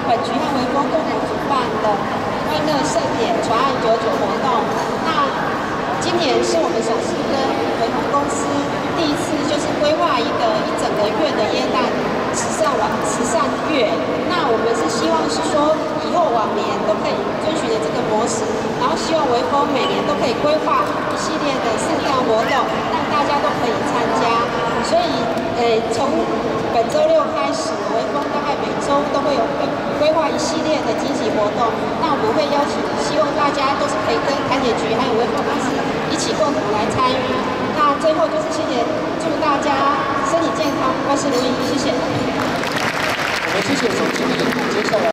本局和微风共同主办的欢乐盛典传爱99活动。那今年是我们首次跟微风公司第一次就是规划一整个月的耶诞慈善月。那我们是希望是说，以后往年都可以遵循着这个模式，然后希望微风每年都可以规划一系列的圣诞活动，让大家都可以参加。所以，从本周六开始，微风大概每周都会有规划一系列的积极活动。那我们会邀请，希望大家都是可以跟台铁局还有微风公司一起共同来参与。那最后就是祝大家身体健康，万事如意，谢谢。 我们谢谢总经理，接下来。